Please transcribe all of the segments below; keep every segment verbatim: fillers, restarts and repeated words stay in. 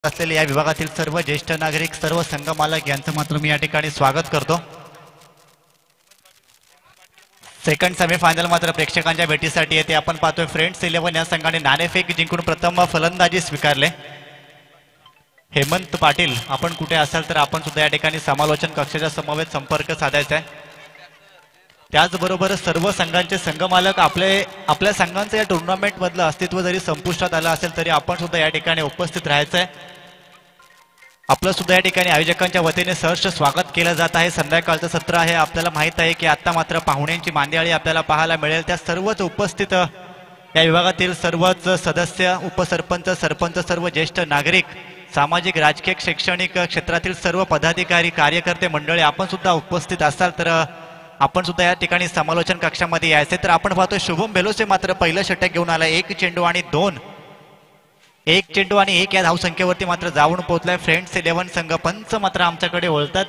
असलेले या विभागातील सर्व ज्येष्ठ नागरिक, सर्व संघ मालक यांचं मात्र मी या ठिकाणी स्वागत करतो। सेकंड सेमीफायनल मात्र प्रेक्षकांच्या भेटीसाठी येते। आपण पाहतोय फ्रेंड्स इलेव्हन या संघाने नाणेफेक जिंकून प्रथम फलंदाजी स्वीकारले। हेमंत पाटील, आपण कुठे असाल तर आपण सुद्धा या ठिकाणी समालोचन कक्षाच्या समवेत संपर्क साधायचा आहे। त्याचबरोबर सर्व संघांचे संघ मालक आपले आपल्या संघांचं या टुर्नामेंट मधलं अस्तित्व जरी संपुष्टात आलं असेल तरी आपण सुद्धा या ठिकाणी उपस्थित राहायचं आहे। आपलं सुद्धा या ठिकाणी आयोजकांच्या वतीने सहर्ष स्वागत केलं जात आहे। संध्याकाळचं सत्र आहे। आपल्याला माहित आहे की आता मात्र पाहुण्यांची मांदियाळी आपल्याला पाहायला मिळेल। त्या सर्वच उपस्थित या विभागातील सर्वच सदस्य, उपसरपंच, सरपंच, सर्व ज्येष्ठ नागरिक, सामाजिक, राजकीय, शैक्षणिक क्षेत्रातील सर्व पदाधिकारी, कार्यकर्ते मंडळी आपण सुद्धा उपस्थित असाल तर आपण सुद्धा या ठिकाणी समालोचन कक्षामध्ये यायचे। तर आपण पाहतोय शुभम बेलोसे मात्र पहिलं षटक घेऊन आला। एक चेंडू आणि दोन एक चेंडू आणि एक या धावसंख्येवरती मात्र जाऊन पोहोचलाय। फ्रेंड्स इलेव्हन संघ पंच मात्र आमच्याकडे वळतात।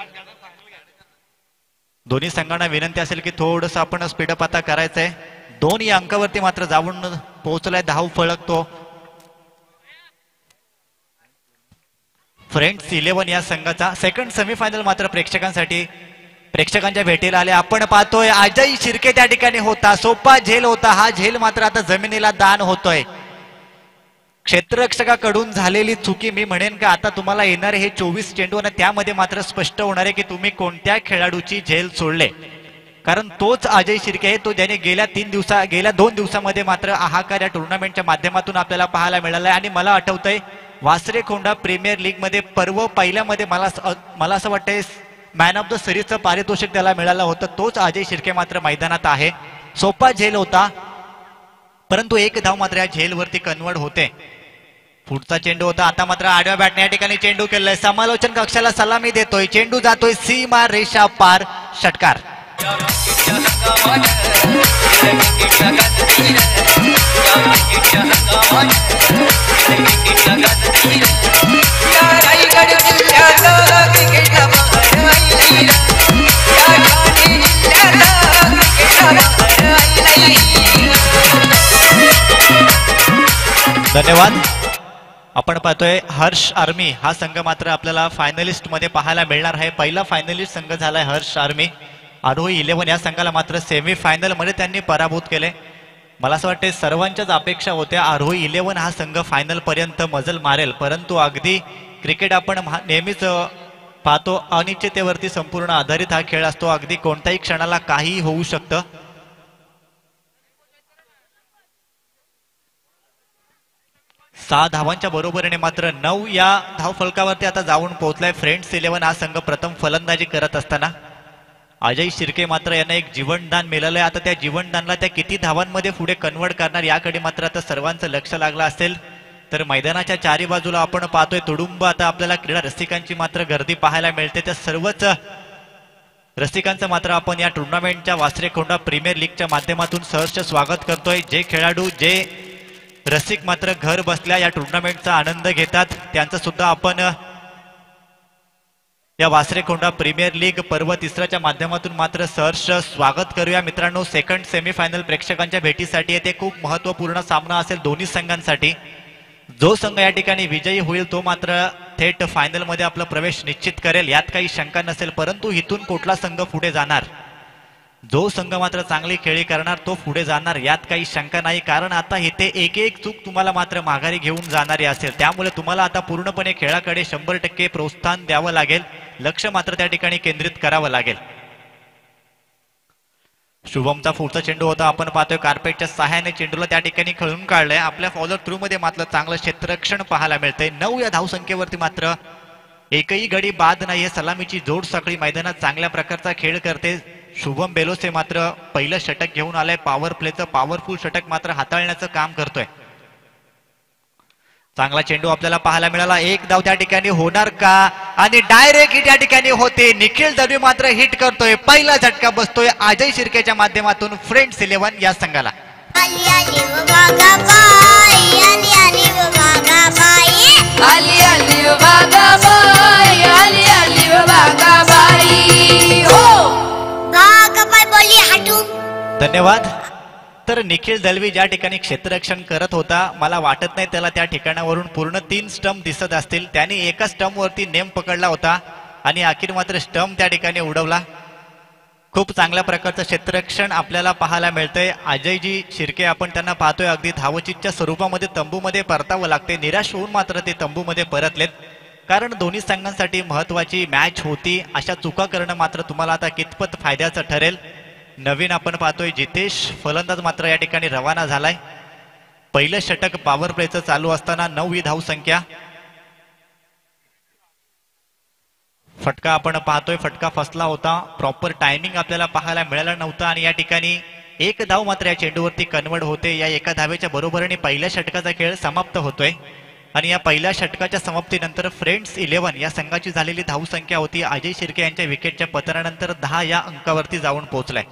दोन्ही संघांना विनंती असेल की थोडस आपण स्पीडअप आता करायचंय। दोन या अंकावरती मात्र जाऊन पोहोचलाय, धाव फळकतो। फ्रेंड्स इलेव्हन या संघाचा सेकंड सेमीफायनल मात्र प्रेक्षकांसाठी प्रेक्षकांच्या भेटीला आले। आपण पाहतोय अजय शिर्के त्या ठिकाणी होता। सोपा झेल होता, हा झेल मात्र आता जमिनीला दान होतोय। क्षेत्ररक्षकाकडून झालेली चुकी मी म्हणेन का आता तुम्हाला येणारे हे चोवीस चेंडू आणि त्यामध्ये मात्र स्पष्ट होणार आहे की तुम्ही कोणत्या खेळाडूची झेल सोडले। कारण तोच अजय शिर्के आहे, तो ज्याने गेल्या तीन दिवसा गेल्या दोन दिवसामध्ये मात्र हाहाकार या टुर्नामेंटच्या माध्यमातून आपल्याला पाहायला मिळाला आहे। आणि मला आठवतंय वासरेखोंडा प्रीमियर लीग मध्ये पर्व पहिल्यामध्ये मला मला असं वाटतंय मॅन ऑफ द सिरीजचं पारितोषिक त्याला मिळालं होतं। तोच अजय शिर्के मात्र मैदानात आहे। सोपा झेल होता परंतु एक धाव मात्र या झेलवरती कन्वर्ट होते। पुढचा चेंडू होता, आता मात्र आडव्या बॅटने या ठिकाणी चेंडू केलाय। समालोचन कक्षाला सलामी देतोय। चेंडू जातोय सीमा रेषा पार, षटकार। धन्यवाद। आपण पाहतोय हर्ष आर्मी हा संघ मात्र आपल्याला फायनलिस्ट मध्ये पाहायला मिळणार आहे। पहिला फायनलिस्ट संघ झालाय हर्ष आर्मी। आरोही इलेव्हन या संघाला मात्र सेमी फायनल मध्ये त्यांनी पराभूत केले। मला असं वाटतं सर्वांच्याच अपेक्षा होत्या आरोही इलेव्हन हा संघ फायनल पर्यंत मजल मारेल, परंतु अगदी क्रिकेट आपण नेहमीच पाहतो अनिश्चिततेवरती संपूर्ण आधारित हा खेळ असतो। अगदी कोणत्याही क्षणाला काहीही होऊ शकतं। सहा धावांच्या बरोबरीने मात्र नऊ या धावफलकावरती आता जाऊन पोहोचलाय। फ्रेंड्स इलेव्हन हा संघ प्रथम फलंदाजी करत असताना अजय शिर्के मात्र यांना एक जीवनदान मिळालंय। आता त्या जीवनदानला त्या किती धावांमध्ये पुढे कन्वर्ट करणार याकडे मात्र आता सर्वांचं लक्ष लागलं असेल। तर मैदानाच्या चारी बाजूला आपण पाहतोय तुडुंब आता आपल्याला क्रीडा रसिकांची मात्र गर्दी पाहायला मिळते। त्या सर्वच रसिकांचं मात्र आपण या टुर्नामेंटच्या वासरेखोंडा प्रीमियर लीगच्या माध्यमातून सहर्ष स्वागत करतोय। जे खेळाडू, जे रसिक मात्र घर बसल्या या टुर्नामेंटचा आनंद घेतात त्यांचं सुद्धा आपण या वासरेखोंडा प्रीमियर लीग पर्व तिसऱ्याच्या माध्यमातून मात्र सहर्ष स्वागत करूया। मित्रांनो सेकंड सेमीफायनल प्रेक्षकांच्या भेटीसाठी येथे खूप महत्वपूर्ण सामना असेल दोन्ही संघांसाठी। जो संघ या ठिकाणी विजयी होईल तो मात्र थेट फायनल मध्ये आपला प्रवेश निश्चित करेल, यात काही शंका नसेल। परंतु इथून कुठला संघ पुढे जाणार, जो संघ मात्र चांगली खेळी करणार तो पुढे जाणार, यात काही शंका नाही। कारण आता इथे एक एक चूक तुम्हाला मात्र माघारी घेऊन जाणारी असेल, त्यामुळे तुम्हाला आता पूर्णपणे खेळाकडे शंभर टक्के प्रोत्साहन द्यावं लागेल, लक्ष मात्र त्या ठिकाणी केंद्रित करावं लागेल। शुभमचा पुढचा चेंडू होता। आपण पाहतोय कार्पेटच्या सहाय्याने चेंडूला त्या ठिकाणी खेळून काढलंय। आपल्या फॉलोअर थ्रू मध्ये मात्र चांगलं क्षेत्ररक्षण पाहायला मिळतंय। नऊ या धावसंख्येवरती मात्र एकही गडी बाद नाही। सलामीची जोड साखळी मैदानात चांगल्या प्रकारचा खेळ करते। शुभम बेलोसे मात्र पहिलं षटक घेऊन आलंय। पॉवर प्लेचं पॉवरफुल षटक मात्र हाताळण्याचं काम करतोय। चांगला चेंडू आपल्याला पाहायला मिळाला। एक धाव त्या ठिकाणी होणार का, आणि डायरेक्ट हिट या ठिकाणी होते। निखिल दळवी मात्र हिट करतोय। पहिला झटका बसतोय अजय शिर्केच्या माध्यमातून फ्रेंड्स इलेव्हन या संघाला। धन्यवाद। तर निखिल दलवी ज्या ठिकाणी क्षेत्ररक्षण करत होता, मला वाटत नाही त्याला त्या ठिकाणावरून पूर्ण तीन स्टंप दिसत असतील. त्याने एका स्टंप वरती नेम पकडला होता आणि अखेर मात्र स्टंप त्या ठिकाणी उडवला. खूप चांगल्या प्रकारचं क्षेत्ररक्षण आपल्याला पाहायला मिळतंय. अजयजी शिर्के आपण त्यांना पाहतोय अगदी धावचितच्या स्वरूपामध्ये तंबूमध्ये परतावं लागते. निराश होऊन मात्र ते तंबूमध्ये परतलेत, कारण दोन्ही संघांसाठी महत्वाची मॅच होती. अशा चुका करणं मात्र तुम्हाला आता कितपत फायद्याचं ठरेल. नवीन आपण पाहतोय जितेश फलंदाज मात्र या ठिकाणी रवाना झालाय. पहिलं षटक पॉवर प्लेचं चालू असताना नववी धावसंख्या. फटका आपण पाहतोय, फटका फसला होता. प्रॉपर टायमिंग आपल्याला पाहायला मिळाला नव्हता आणि या ठिकाणी एक धाव मात्र या चेंडूवरती कन्वर्ट होते. या एका धावेच्या बरोबरीने पहिल्या षटकाचा खेळ समाप्त होतोय आणि या पहिल्या षटकाच्या समाप्तीनंतर फ्रेंड्स इलेव्हन या संघाची झालेली धावसंख्या होती अजय शिर्के यांच्या विकेटच्या पतनानंतर दहा या अंकावरती जाऊन पोहोचलाय.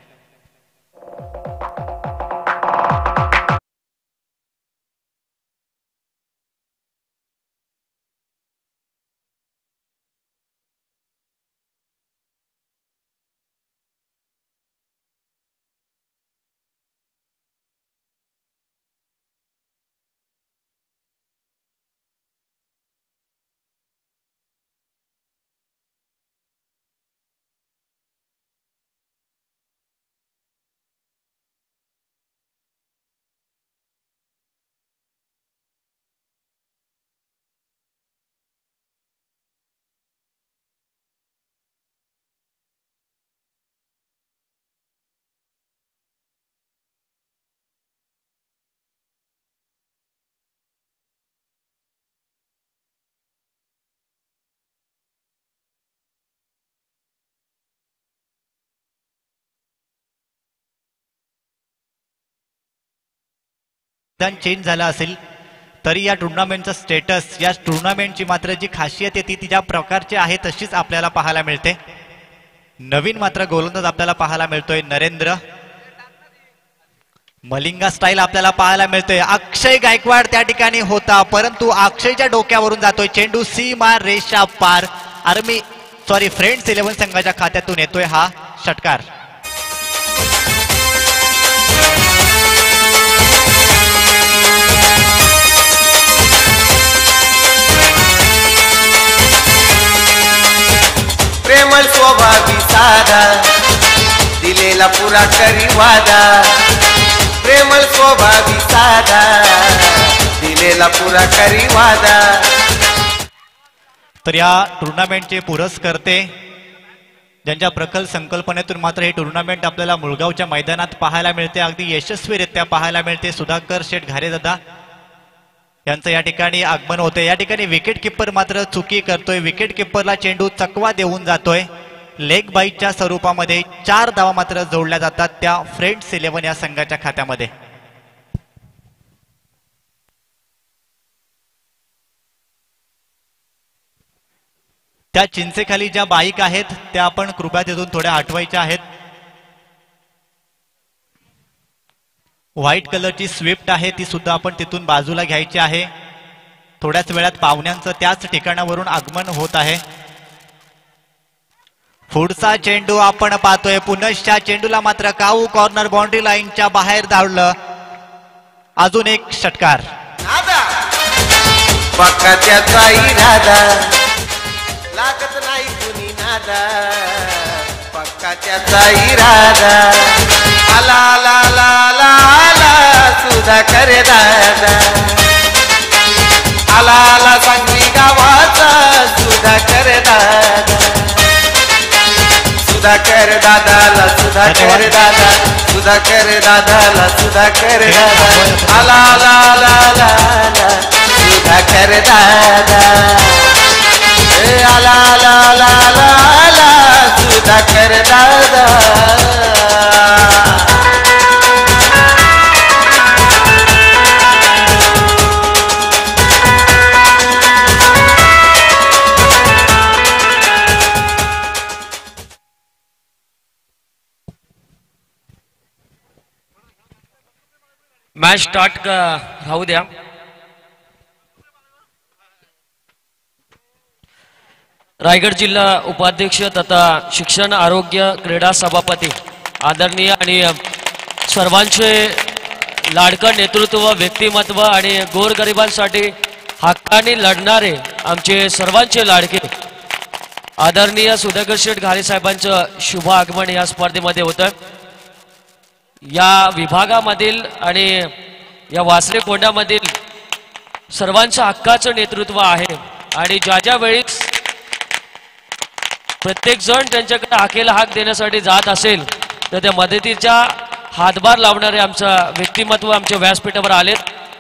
चेंज झाला असेल तरी या टुर्नामेंटचा स्टेटस, या टुर्नामेंटची मात्र जी खासियत आहे ती ज्या प्रकारची आहे तशीच आपल्याला पाहायला मिळते. नवीन मात्र गोलंदाज आपल्याला पाहायला मिळतोय नरेंद्र. मलिंगा स्टाईल आपल्याला पाहायला मिळतोय. अक्षय गायकवाड त्या ठिकाणी होता, परंतु अक्षयच्या डोक्यावरून जातोय चेंडू सीमा रेषा पार. आर्मी सॉरी फ्रेंड्स इलेव्हन संघाच्या खात्यातून येतोय हा षटकार. प्रेमळ स्वभावी साधा दिलेला पुरा करी वादा. प्रेमळ स्वभावी साधा दिलेला पुरा करी वादा. तर या टुर्नामेंटचे पुरस्कर्ते ज्यांच्या प्रखल संकल्पनेतून मात्र हे टुर्नामेंट आपल्याला मुळगावच्या मैदानात पाहायला मिळते, अगदी यशस्वीरित्या पाहायला मिळते. सुधाकर शेठ घारेदादा यांचं या ठिकाणी आगमन होते. या ठिकाणी विकेट किपर मात्र चुकी करतोय. विकेट किपरला चेंडू चकवा देऊन जातोय. लेग बाईटच्या स्वरूपामध्ये चार धावा मात्र जोडल्या जातात त्या फ्रेंड्स इलेव्हन या संघाच्या खात्यामध्ये. त्या चिंचेखाली ज्या बाईक आहेत त्या आपण कृपया तिथून थोड्या हटवायच्या आहेत. व्हाईट कलरची स्विफ्ट आहे ती सुद्धा आपण तिथून बाजूला घ्यायची आहे. थोड्याच वेळात पाहुण्यांचं त्याच ठिकाणावरून आगमन होत आहे. पुढचा चेंडू आपण पाहतोय. पुनश्च चेंडूला मात्र काऊ कॉर्नर बाउंड्री लाईनच्या बाहेर धावलं. अजून एक षटकार. पक्का त्याचा इरादा लागत नाही कुणी नादा. पक्का त्याचा इरादा आला आला आला आला आला सुधा करे दादा. आला आला सांगली गावाचा सुधा करे दादा. सुधा कर दादाला सुधा कर दादा. सुधा कर दादाला सुधा कर दादा. आला आला आला आला सुधा कर दादा. आला आला आला आला आला सुधा कर दादा. मॅच स्टार्ट राहू द्या. रायगड जिल्हा उपाध्यक्ष तथा शिक्षण आरोग्य क्रीडा सभापती आदरणीय आणि सर्वांचे लाडकं नेतृत्व, व्यक्तिमत्व आणि गोरगरिबांसाठी हक्काने लढणारे आमचे सर्वांचे लाडके आदरणीय सुधाकर शेठ घारे साहेबांचं शुभ आगमन या स्पर्धेमध्ये होतं. या विभागामधील आणि या वासरे कोंडामधील सर्वांचं हक्काचं नेतृत्व आहे आणि ज्या ज्या वेळीस प्रत्येक जण त्यांच्याकडे हाकेला हाक देण्यासाठी जात असेल तर त्या मदतीचा हातभार लावणारे आमचं व्यक्तिमत्व आमच्या व्यासपीठावर आले.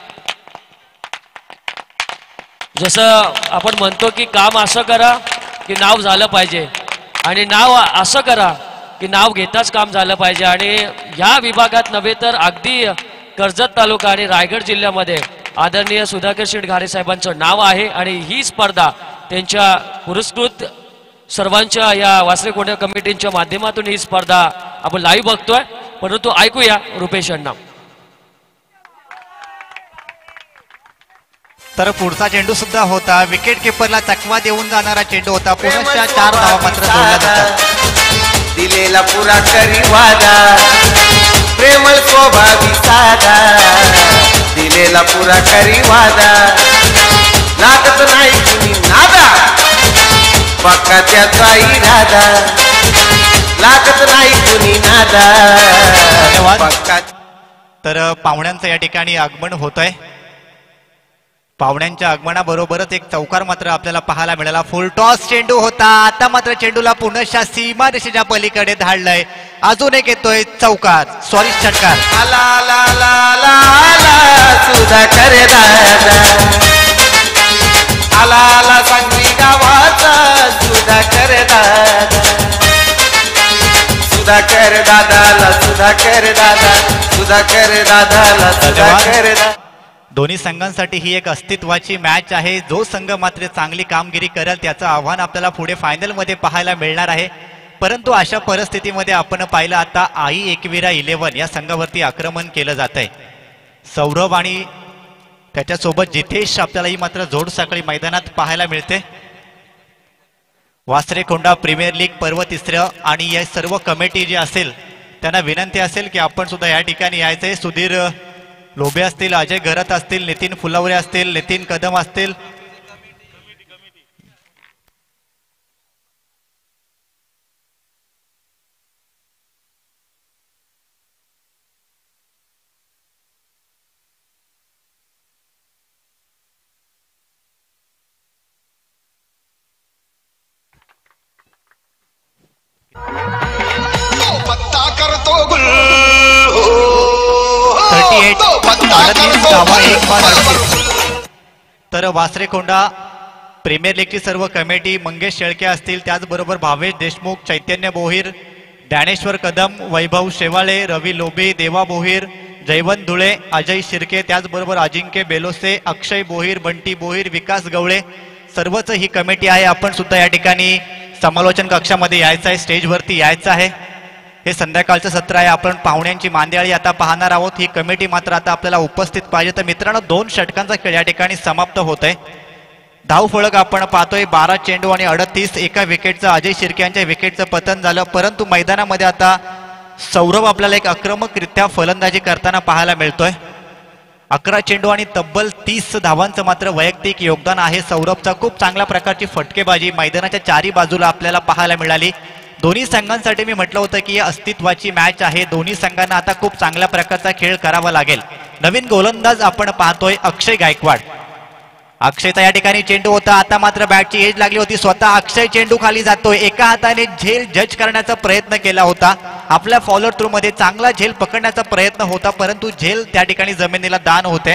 जसं आपण म्हणतो की काम असं करा की नाव झालं पाहिजे आणि नाव असं करा की नाव घेताच काम झालं पाहिजे. आणि या विभागात नव्हे तर अगदी कर्जत तालुका आणि रायगड जिल्ह्यामध्ये आदरणीय सुधाकर शेठ घारे साहेबांचं नाव आहे आणि ही स्पर्धा त्यांच्या पुरस्कृत सर्वांच्या या वासरे कोंडा कमिटीच्या माध्यमातून ही स्पर्धा आपण लाईव्ह बघतोय. परंतु ऐकूया रुपेश अण्णा. तर पुढचा चेंडू सुद्धा होता, विकेट किपरला चकवा देऊन जाणारा चेंडू होता. पुनश्च चार धावा मात्र जोडल्या जातात. दिलेला पुरा करी वादा, प्रेमळ स्वभावी साधा, दिलेला पुरा करी वादा, लागत नाही कुणी नादा, पक्का त्याचा इरादा, लागत नाही कुणी नादा. धन्यवाद. तर पाहुण्यांचं या ठिकाणी आगमन होत आहे. पाहुण्यांच्या आगमनाबरोबरच एक चौकार मात्र आपल्याला पाहायला मिळाला. फुल टॉस चेंडू होता. आता मात्र चेंडूला पुनश्च सीमा रेषेच्या पलीकडे धाडलंय. अजून एक येतोय चौकार, सॉरी षटकार. आला आला आला आला आला सुधाकर दादा, आला आला सांगली गावाचा सुधाकर दादा, सुधाकर दादाला सुधाकर दादा, सुधाकर दादाला सुधाकर दादा. दोन्ही संघांसाठी ही एक अस्तित्वाची मॅच आहे. जो संघ मात्र चांगली कामगिरी करेल त्याचं आव्हान आपल्याला पुढे फायनल मध्ये पाहायला मिळणार आहे. परंतु अशा परिस्थितीमध्ये आपण पाहिलं आता आई एकविरा इलेव्हन या संघावरती आक्रमण केलं जात आहे. सौरभ आणि त्याच्यासोबत जितेश आपल्याला ही मात्र जोड साखळी मैदानात पाहायला मिळते. वासरे कोंडा प्रीमियर लीग पर्व तिसरं आणि या सर्व कमिटी जी असेल त्यांना विनंती असेल की आपण सुद्धा या ठिकाणी यायचंय. सुधीर लोबे असतील, अजय घरत असतील, नितीन फुलवरे असतील, नितीन कदम असतील, तर वासरेकोंडा प्रीमियर लीगची सर्व कमिटी मंगेश शेळके असतील, त्याचबरोबर भावेश देशमुख, चैतन्य बोहीर, ज्ञानेश्वर कदम, वैभव शेवाळे, रवी लोबे, देवा बोहीर, जयवंत धुळे, अजय शिर्के, त्याचबरोबर अजिंक्य बेलोसे, अक्षय बोहीर, बंटी बोहीर, विकास गवळे, सर्वच ही कमिटी आहे. आपण सुद्धा या ठिकाणी समालोचन कक्षामध्ये यायचं आहे, स्टेजवरती यायचं आहे. हे संध्याकाळचं सत्र आहे. आपण पाहुण्यांची मांदियाळी आता पाहणार आहोत. ही कमिटी मात्र आता आपल्याला उपस्थित पाहिजे. तर मित्रांनो, दोन षटकांचा खेळ या ठिकाणी समाप्त होत आहे. धाव फलक आपण पाहतोय बारा चेंडू आणि अडतीस. एका विकेटचं अजय शिर्के यांच्या विकेटचं पतन झालं. परंतु मैदानामध्ये आता सौरभ आपल्याला एक आक्रमकरित्या फलंदाजी करताना पाहायला मिळतोय. अकरा चेंडू आणि तब्बल तीस धावांचं मात्र वैयक्तिक योगदान आहे सौरभचा. खूप चांगल्या प्रकारची फटकेबाजी मैदानाच्या चारी बाजूला आपल्याला पाहायला मिळाली. दोन्ही संघांसाठी मी म्हटलं होतं की अस्तित्वाची मॅच आहे. दोन्ही संघांना आता खूप चांगल्या प्रकारचा खेळ करावा लागेल. नवीन गोलंदाज आपण पाहतोय अक्षय गायकवाड. अक्षयचा या ठिकाणी चेंडू होता. आता मात्र बॅटची एज लागली होती. स्वतः अक्षय चेंडू खाली जातोय. एका हाताने झेल जज करण्याचा प्रयत्न केला होता. आपल्या फॉलो थ्रू मध्ये चांगला झेल पकडण्याचा प्रयत्न होता, परंतु झेल त्या ठिकाणी जमिनीला दान होते.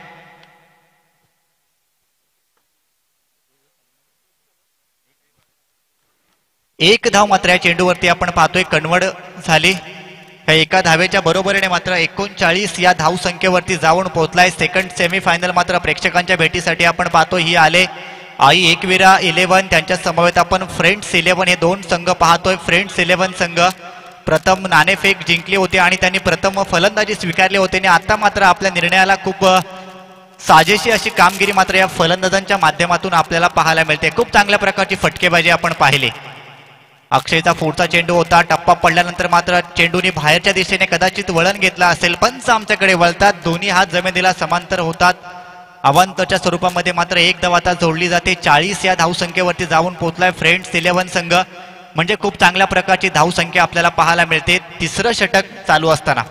एक धाव मात्र या चेंडूवरती आपण पाहतोय कन्वर्ट झाली. एका धावेच्या बरोबरीने मात्र एकोणचाळीस या धाव संख्येवरती जाऊन पोहोचलाय. सेकंड सेमीफायनल मात्र प्रेक्षकांच्या भेटीसाठी आपण पाहतोय ही आले आई एकविरा इलेव्हन, त्यांच्या समवेत आपण फ्रेंड्स इलेव्हन हे दोन संघ पाहतोय. फ्रेंड्स इलेव्हन संघ प्रथम नाणेफेक जिंकली होती आणि त्यांनी प्रथम फलंदाजी स्वीकारली होती आणि आता मात्र आपल्या निर्णयाला खूप साजेशी अशी कामगिरी मात्र या फलंदाजांच्या माध्यमातून आपल्याला पाहायला मिळते. खूप चांगल्या प्रकारची फटकेबाजी आपण पाहिली. अक्षयचा पुढचा चेंडू होता, टप्पा पडल्यानंतर मात्र चेंडूने बाहेरच्या दिशेने कदाचित वळण घेतला असेल. पंच आमच्याकडे वळतात, दोन्ही हात जमिनीला समांतर होतात. अवांतच्या स्वरूपामध्ये मात्र एक धाव आता जोडली जाते. चाळीस या धावसंख्येवरती जाऊन पोहोचलाय फ्रेंड्स इलेव्हन संघ. म्हणजे खूप चांगल्या प्रकारची धावसंख्या आपल्याला पाहायला मिळते तिसरं षटक चालू असताना.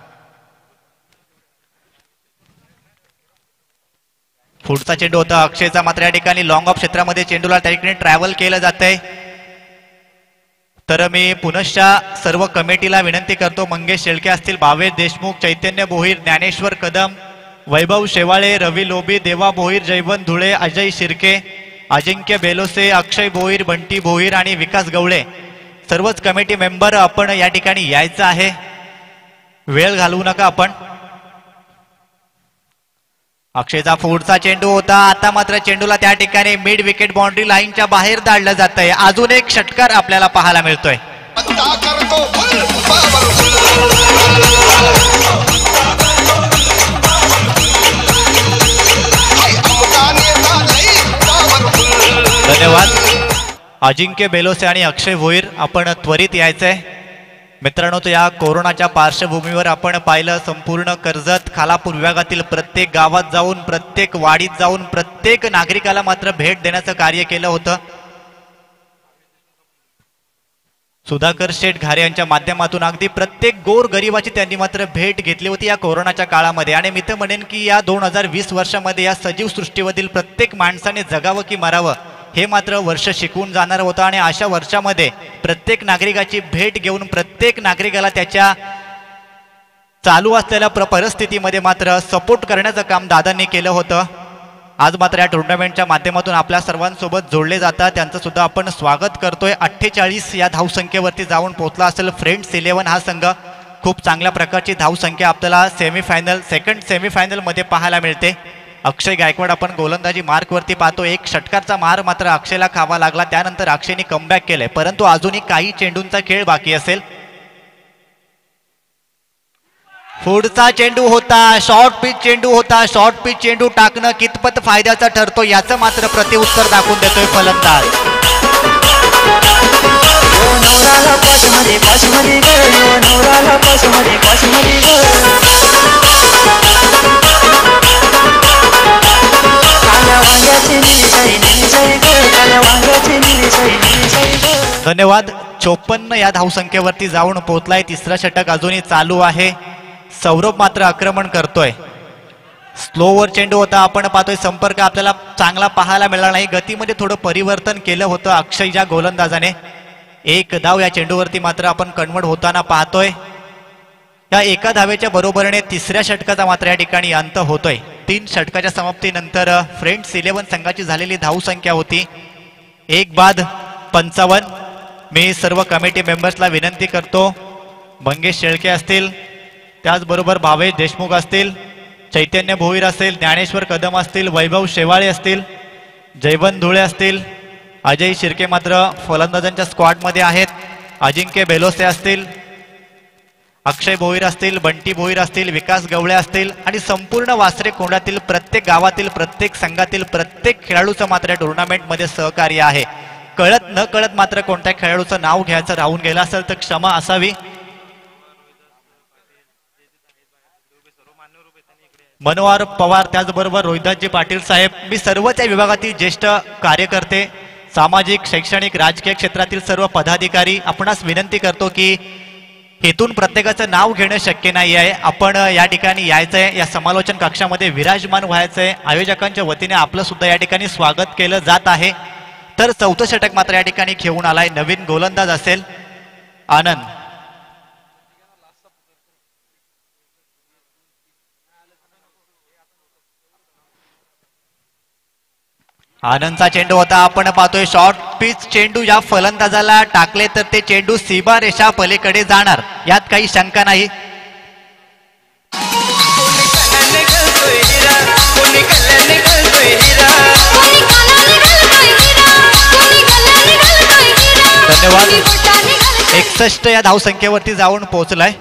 पुढचा चेंडू होता अक्षयचा, मात्र या ठिकाणी लॉंग ऑफ क्षेत्रामध्ये चेंडूला त्या ठिकाणी ट्रॅव्हल केलं जातंय. तर मी पुनश्च सर्व कमिटीला विनंती करतो, मंगेश शेळके असतील, भावेश देशमुख, चैतन्य भोईर, ज्ञानेश्वर कदम, वैभव शेवाळे, रवी लोबी, देवा भोईर, जयवंत धुळे, अजय शिर्के, अजिंक्य बेलोसे, अक्षय भोईर, बंटी भोईर आणि विकास गवळे, सर्वच कमिटी मेंबर आपण या ठिकाणी यायचं आहे. वेळ घालवू नका आपण. अक्षयचा पुढचा चेंडू होता, आता मात्र चेंडूला त्या ठिकाणी मिड विकेट बाउंड्री लाईनच्या बाहेर धाडलं जात आहे. अजून एक षटकार आपल्याला पाहायला मिळतोय. धन्यवाद अजिंक्य बेलोसे आणि अक्षय भोईर, आपण त्वरित यायचंय. मित्रांनो, तो या कोरोनाच्या पार्श्वभूमीवर आपण पाहिलं संपूर्ण कर्जत खालापूर विभागातील प्रत्येक गावात जाऊन, प्रत्येक वाडीत जाऊन, प्रत्येक नागरिकाला मात्र भेट देण्याचं कार्य केलं होतं. सुधाकर शेठ घारे यांच्या माध्यमातून अगदी प्रत्येक गोर गरिबाची त्यांनी मात्र भेट घेतली होती या कोरोनाच्या काळामध्ये. आणि मी तर म्हणेन की या दोन हजार वीस वर्षामध्ये या सजीव सृष्टीवरील प्रत्येक माणसाने जगावं की मरावं हे मात्र वर्ष शिकवून जाणार होतं. आणि अशा वर्षामध्ये प्रत्येक नागरिकाची भेट घेऊन प्रत्येक नागरिकाला त्याच्या चालू असलेल्या परिस्थितीमध्ये मात्र सपोर्ट करण्याचं काम दादांनी केलं होतं. आज मात्र या टुर्नामेंटच्या माध्यमातून आपल्या सर्वांसोबत जोडले जातात, त्यांचं सुद्धा आपण स्वागत करतोय. अठ्ठेचाळीस या धावसंख्येवरती जाऊन पोहोचला असेल फ्रेंड्स इलेव्हन हा संघ. खूप चांगल्या प्रकारची धावसंख्या आपल्याला सेमीफायनल सेकंड सेमीफायनल मध्ये पाहायला मिळते. अक्षय गायकवाड आपण गोलंदाजी मार्कवरती पाहतो. एक षटकारचा मार मात्र अक्षयला खावा लागला, त्यानंतर अक्षयने कमबॅक केलंय, परंतु अजूनही काही चेंडूंचा खेळ बाकी असेल. पुढचा चेंडू होता, शॉर्ट पिच चेंडू होता. शॉर्ट पिच चेंडू टाकणं कितपत फायद्याचा ठरतो याचं मात्र प्रतिउत्तर दाखवून देतोय फलंदाज. धन्यवाद. चोपन्न या धावसंख्येवरती जाऊन पोहोचलाय. तिसरा षटक अजूनही चालू आहे. सौरभ मात्र आक्रमण करतोय. स्लोवर चेंडू होता, आपण पाहतोय संपर्क आपल्याला चांगला पाहायला मिळाला नाही. गतीमध्ये थोडं परिवर्तन केलं होतं अक्षयच्या गोलंदाजाने. एक धाव या चेंडूवरती मात्र आपण कन्वर्ट होताना पाहतोय. या एका धावेच्या बरोबरीने तिसऱ्या षटकाचा मात्र या ठिकाणी अंत होतोय. तीन षटकाच्या समाप्तीनंतर फ्रेंड्स इलेव्हन संघाची झालेली धावसंख्या होती एक बाद पंचावन्न. मी सर्व कमिटी मेंबर्सला विनंती करतो, मंगेश शेळके असतील, त्याचबरोबर भावेश देशमुख असतील, चैतन्य भोईर असेल, ज्ञानेश्वर कदम असतील, वैभव शेवाळे असतील, जयवंत धुळे असतील, अजय शिर्के मात्र फलंदाजांच्या स्क्वॉडमध्ये आहेत, अजिंक्य बेलोसे असतील, अक्षय भोईर असतील, बंटी भोईर असतील, विकास गवळे असतील आणि संपूर्ण वासरे कोंडातील प्रत्येक गावातील प्रत्येक संघातील प्रत्येक खेळाडूचं मात्र टुर्नामेंटमध्ये सहकार्य आहे. कळत न कळत मात्र कोणत्या खेळाडूचं नाव घ्यायचं राहून गेलं असेल तर क्षमा असावी. मनोहर पवार, त्याचबरोबर रोहिदासजी पाटील साहेब, मी सर्वच या विभागातील ज्येष्ठ कार्यकर्ते, सामाजिक शैक्षणिक राजकीय क्षेत्रातील सर्व पदाधिकारी आपणास विनंती करतो की हेतून प्रत्येकाचं नाव घेणं शक्य नाही आहे. आपण या ठिकाणी यायचंय, या समालोचन कक्षामध्ये विराजमान व्हायचंय. आयोजकांच्या वतीने आपलं सुद्धा या ठिकाणी स्वागत केलं जात आहे. तर चौथं षटक मात्र या ठिकाणी घेऊन आलाय. नवीन गोलंदाज असेल आनंद. आनंदचा चेंडू होता, आपण पाहतोय शॉर्ट पिच चेंडू या फलंदाजाला टाकले तर ते चेंडू सीमा रेषा पलीकडे जाणार, यात काही शंका नाही. धन्यवाद. एकसष्ट या धावसंख्येवरती जाऊन पोहोचलाय.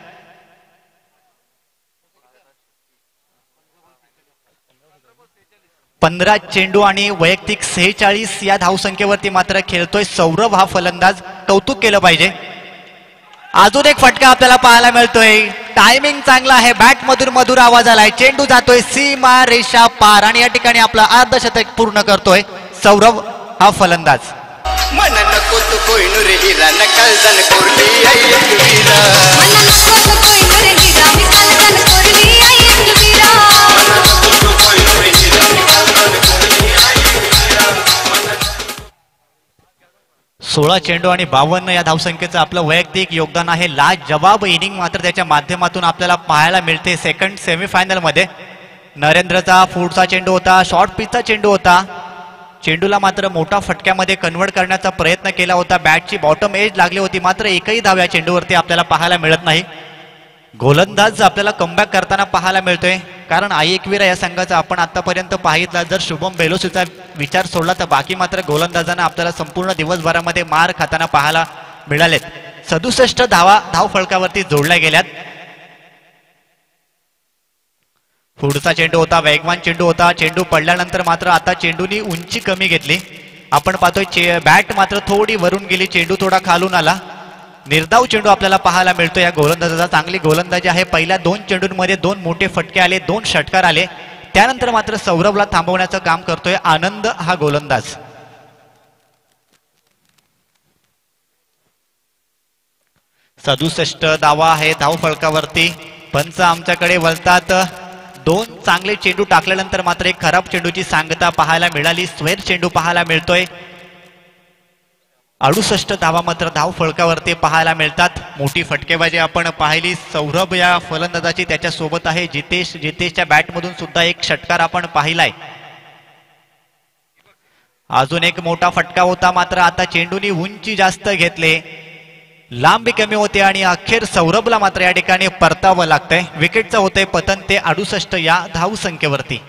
पंधरा चेंडू आणि वैयक्तिक सेहेचाळीस या धावसंख्येवरती मात्र खेळतोय सौरभ हा फलंदाज. कौतुक केलं पाहिजे. अजून एक फटका आपल्याला पाहायला मिळतोय. टायमिंग चांगला आहे. बॅट मधून मधुर आवाज आलाय. चेंडू जातोय सीमा रेषा पार आणि या ठिकाणी आपला अर्धशतक पूर्ण करतोय सौरभ हा फलंदाज. मन नको तू कोहिनूर हिरा नकल जन कोरली आई वीरा मन नको तू कोहिनूर हिरा नकल जन कोरली आई वीरा मन नको तू कोहिनूर हिरा नकल जन कोरली आई वीरा. सोळा चेंडू आणि बावन्न या धावसंख्येचं आपलं वैयक्तिक योगदान आहे. लाजवाब इनिंग मात्र त्याच्या माध्यमातून आपल्याला पाहायला मिळते सेकंड सेमीफायनल मध्ये. नरेंद्रचा पुढचा चेंडू होता, शॉर्ट पिचचा चेंडू होता. चेंडूला मात्र मोठा फटक्यामध्ये कन्वर्ट करण्याचा प्रयत्न केला होता. बॅटची बॉटम एज लागली होती, मात्र एकही धाव या चेंडूवरती आपल्याला पाहायला मिळत नाही. गोलंदाज आपल्याला कमबॅक करताना पाहायला मिळतोय, कारण आई एकवीरा या संघाचा आपण आतापर्यंत पाहितला. जर शुभम बेलोसीचा विचार सोडला तर बाकी मात्र गोलंदाजांना आपल्याला संपूर्ण दिवसभरामध्ये मार खाताना पाहायला मिळालेत. सदुसष्ट धावा धाव फळकावरती जोडल्या गेल्यात. पुढचा चेंडू होता, वेगवान चेंडू होता. चेंडू पडल्यानंतर मात्र आता चेंडूनी उंची कमी घेतली. आपण पाहतोय बॅट मात्र थोडी वरून गेली, चेंडू थोडा खालून आला. निर्धाव चेंडू आपल्याला पाहायला मिळतो या गोलंदाजाचा. चांगली गोलंदाजी आहे. पहिल्या दोन चेंडूंमध्ये दोन मोठे फटके आले, दोन षटकार आले. त्यानंतर मात्र सौरभला थांबवण्याचं काम करतोय आनंद हा गोलंदाज. सदुसष्ट धावा आहे धाव फळकावरती. पंच आमच्याकडे वळतात. दोन चांगले चेंडू टाकल्यानंतर मात्र एक खराब चेंडूची सांगता पाहायला मिळाली. स्वेर चेंडू पाहायला मिळतोय. अडुसष्ट धावा मात्र धाव फळकावरती पाहायला मिळतात. मोठी फटकेबाजी आपण पाहिली सौरभ या फलंदाजाची. त्याच्या सोबत आहे जितेश. जितेशच्या बॅटमधून सुद्धा एक षटकार आपण पाहिलाय. अजून एक मोठा फटका होता, मात्र आता चेंडूनी उंची जास्त घेतले, लांबी कमी होते आणि अखेर सौरभला मात्र या ठिकाणी परतावं लागतंय. विकेटचं होतंय पतन ते अडुसष्ट या धाव संख्येवरती.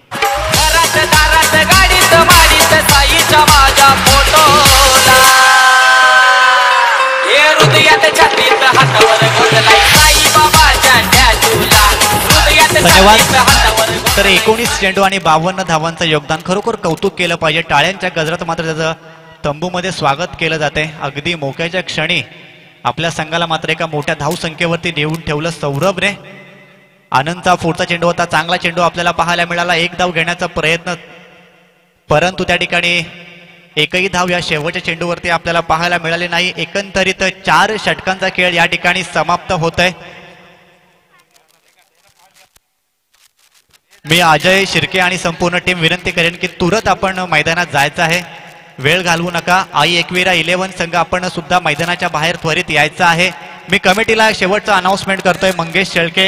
धन्यवाद. तर एकोणीस चेंडू आणि बावन्न धावांचं योगदान, खरोखर कौतुक केलं पाहिजे. टाळ्यांच्या गजरात मात्र त्याचं तंबूमध्ये स्वागत केलं जाते. अगदी मोक्याच्या क्षणी आपल्या संघाला मात्र एका मोठ्या धाव संख्येवरती नेऊन ठेवलं सौरभने. आनंदचा पुढचा चेंडू होता, चांगला चेंडू आपल्याला पाहायला मिळाला. एक धाव घेण्याचा प्रयत्न, परंतु त्या ठिकाणी एकही धाव या शेवटच्या चेंडूवरती आपल्याला पाहायला मिळाली नाही. एकंदरीत चार षटकांचा खेळ या ठिकाणी समाप्त होत आहे. मी अजय शिर्के आणि संपूर्ण टीम विनंती करेन की तुरंत आपण मैदानात जायचं आहे. वेळ घालवू नका. आई एकवीरा इलेव्हन संघ आपण सुद्धा मैदानाच्या बाहेर त्वरित यायचं आहे. मी कमिटीला शेवटचं अनाउन्समेंट करतोय. मंगेश शेळके,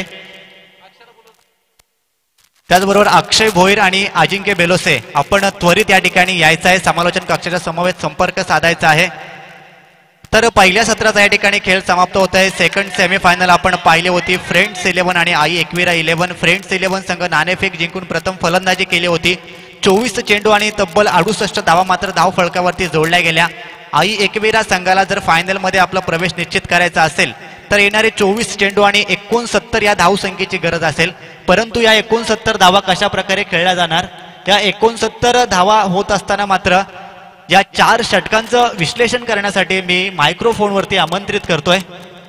त्याचबरोबर अक्षय भोईर आणि अजिंक्य बेलोसे, आपण त्वरित या ठिकाणी यायचं आहे. समालोचन कक्षाच्या समवेत संपर्क साधायचा आहे. तर पहिल्या सत्राचा या ठिकाणी खेळ समाप्त होत आहे. सेकंड सेमीफायनल आपण पाहिली होती. फ्रेंड्स इलेव्हन आणि Aai Ekvira Eleven. Friends Eleven संघ नाणेफेक जिंकून प्रथम फलंदाजी केली होती. चोवीस चेंडू आणि तब्बल अडुसष्ट धावा मात्र धाव फळकावरती जोडल्या गेल्या. आई एकवीरा संघाला जर फायनल मध्ये आपला प्रवेश निश्चित करायचा असेल तर येणारे चोवीस चेंडू आणि एकोणसत्तर या धावसंख्येची गरज असेल. परंतु या एकोणसत्तर धावा कशा प्रकारे खेळल्या जाणार, त्या एकोणसत्तर धावा होत असताना मात्र या चार षटकांचं विश्लेषण करण्यासाठी मी मायक्रोफोनवरती आमंत्रित करतोय